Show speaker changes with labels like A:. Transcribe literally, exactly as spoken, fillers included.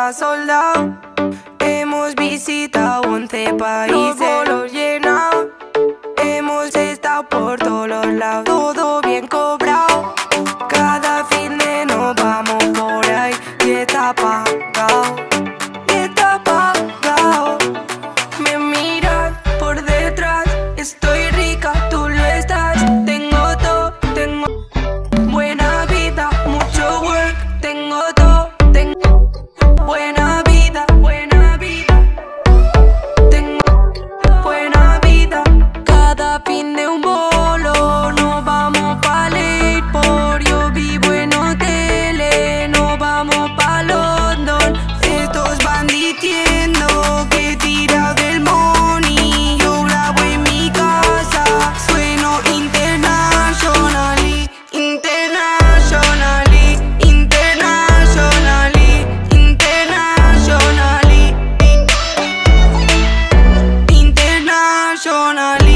A: está soldado. Hemos visitado once países, los llenado. Hemos estado por todos los lados, todo bien cobrado. Cada fin de nos vamos por ahí y está pagado, y está pagado. Me miran por detrás, estoy rica, tú lo estás. Tengo todo, tengo buena vida, mucho work. Tengo todo, tengo buena vida, buena vida. Tengo buena vida. Cada fin de un bolo nos vamos pa' Leitport. Yo vivo en hoteles, nos vamos pa' London. Estos van diciendo que he tirado del money. Yo grabo en mi casa, sueno internationally, internationally, internationally, internationally, internationally.